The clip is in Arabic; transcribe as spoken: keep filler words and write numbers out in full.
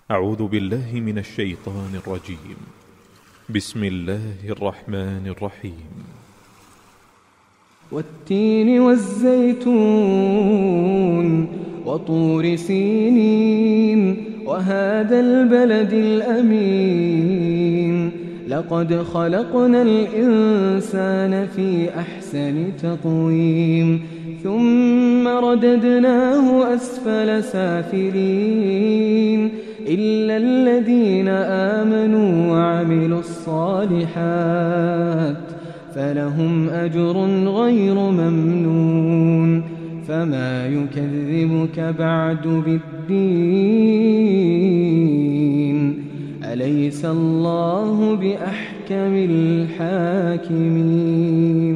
أعوذ بالله من الشيطان الرجيم. بسم الله الرحمن الرحيم. والتين والزيتون وطور سينين وهذا البلد الأمين لقد خلقنا الإنسان في أحسن تقويم ثم رددناه أسفل سافلين إلا الذين آمنوا وعملوا الصالحات فلهم أجر غير ممنون فما يكذبك بعد بالدين أليس الله بأحكم الحاكمين.